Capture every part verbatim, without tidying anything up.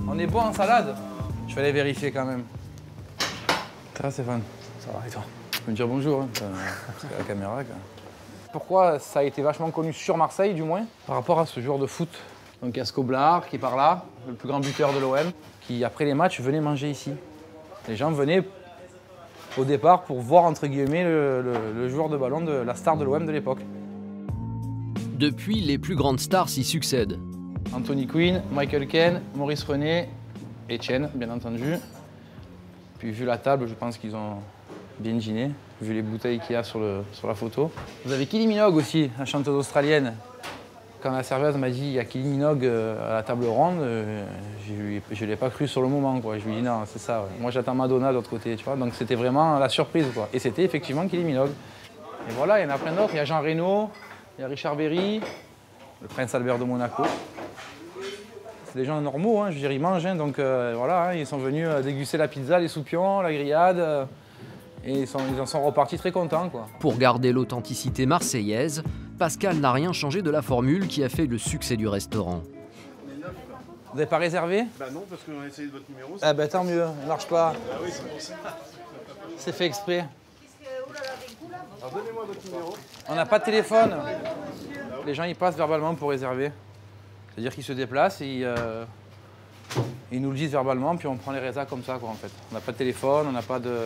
On est bon en salade? Je vais aller vérifier quand même. Ça va Stéphane? Ça va et toi? Tu peux me dire bonjour, hein, parce que la caméra. Quoi. Pourquoi ça a été vachement connu sur Marseille, du moins, par rapport à ce joueur de foot? Donc il y a Scoblar qui est par là, le plus grand buteur de l'O M, qui après les matchs venait manger ici. Les gens venaient au départ pour voir entre guillemets le, le, le joueur de ballon, de la star de l'O M de l'époque. Depuis, les plus grandes stars s'y succèdent. Anthony Quinn, Michael Caine, Maurice René, Etienne, bien entendu. Puis vu la table, je pense qu'ils ont bien dîné, vu les bouteilles qu'il y a sur, le, sur la photo. Vous avez Kylie Minogue aussi, la chanteuse australienne. Quand la serveuse m'a dit il y a Kylie Minogue à la table ronde, je ne l'ai pas cru sur le moment. Quoi. Je lui ai dit non, c'est ça. Ouais. Moi j'attends Madonna de l'autre côté. Tu vois. Donc c'était vraiment la surprise. Quoi. Et c'était effectivement Kylie Minogue. Et voilà, il y en a plein d'autres. Il y a Jean Reno, il y a Richard Berry, le prince Albert de Monaco. C'est des gens normaux, hein, je veux dire, ils mangent. Hein, donc euh, voilà, hein, ils sont venus déguster la pizza, les soupions, la grillade. Euh, et ils, sont, ils en sont repartis très contents. Quoi. Pour garder l'authenticité marseillaise, Pascal n'a rien changé de la formule qui a fait le succès du restaurant. Vous n'avez pas réservé? Bah non, parce qu'on a essayé de votre numéro. Ah bah tant mieux, ça ne marche pas. Ah oui, c'est pour ça. C'est fait exprès. Alors donnez-moi votre numéro. On n'a pas de téléphone. Les gens ils passent verbalement pour réserver. C'est-à-dire qu'ils se déplacent et ils, euh, ils nous le disent verbalement, puis on prend les résas comme ça quoi en fait. On n'a pas de téléphone, on n'a pas de...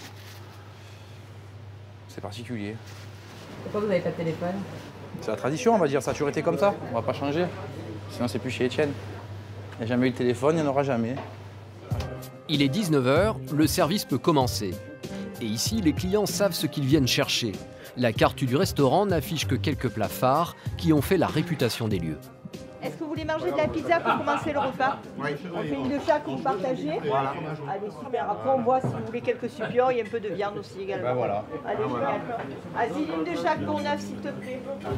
C'est particulier. Pourquoi vous n'avez pas de téléphone? C'est la tradition, on va dire, ça a toujours été comme ça. On va pas changer. Sinon c'est plus chez Etienne. Il n'y a jamais eu de téléphone, il n'y en aura jamais. Il est dix-neuf heures, le service peut commencer. Et ici, les clients savent ce qu'ils viennent chercher. La carte du restaurant n'affiche que quelques plats phares qui ont fait la réputation des lieux. Est-ce que vous voulez manger de la pizza pour commencer le repas? Oui. On fait une de chaque pour partager. Voilà. Allez, super. Après, on voit si vous voulez quelques supions, il y a un peu de viande aussi également. Ben voilà. Allez, génial. Vas-y, une de chaque pour neuf, s'il te plaît.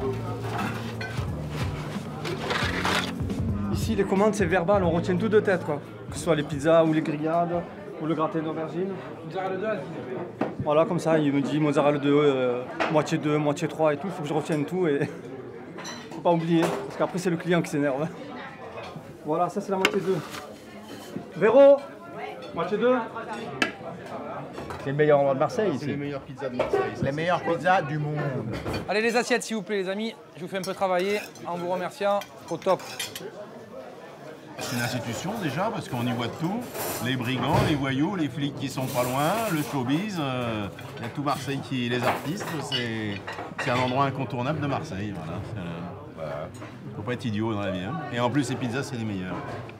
Ici, les commandes, c'est verbal, on retient tout de tête, quoi. Que ce soit les pizzas ou les grillades ou le gratin d'aubergine. Mozzarella deux. Voilà, comme ça, il me dit mozzarella deux, euh, moitié deux, moitié trois et tout. Il faut que je retienne tout et faut pas oublier, parce qu'après, c'est le client qui s'énerve. Voilà, ça, c'est la moitié deux. Véro, moitié deux. C'est le meilleur endroit de Marseille ici. C'est les meilleures pizzas de Marseille. Les meilleures pizzas du monde. Allez les assiettes s'il vous plaît les amis. Je vous fais un peu travailler en vous remerciant. Au top. C'est une institution déjà parce qu'on y voit de tout. Les brigands, les voyous, les flics qui sont pas loin, le showbiz, euh, il y a tout Marseille qui les artistes. C'est un endroit incontournable de Marseille. Voilà. Euh, voilà. Faut pas être idiot dans la vie. Hein. Et en plus les pizzas c'est les meilleures.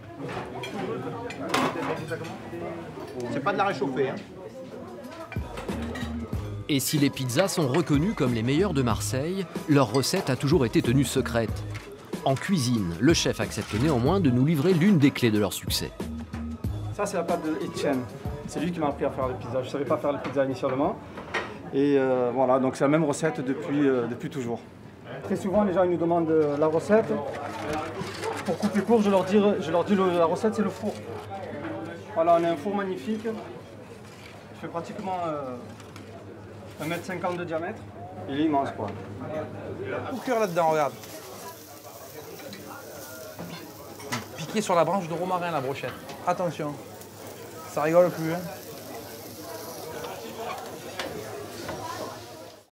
C'est pas de la réchauffer. Hein. Et si les pizzas sont reconnues comme les meilleures de Marseille, leur recette a toujours été tenue secrète. En cuisine, le chef accepte néanmoins de nous livrer l'une des clés de leur succès. Ça, c'est la pâte d'Etienne. C'est lui qui m'a appris à faire les pizzas. Je ne savais pas faire les pizzas initialement. Et euh, voilà, donc c'est la même recette depuis, euh, depuis toujours. Très souvent, les gens ils nous demandent euh, la recette. Pour couper court, je leur dis, je leur dis le, la recette, c'est le four. Voilà, on a un four magnifique. Il fait pratiquement euh, un mètre cinquante de diamètre. Il est immense, quoi. Tout cœur là-dedans, regarde. Piqué sur la branche de romarin, la brochette. Attention, ça rigole plus. Hein.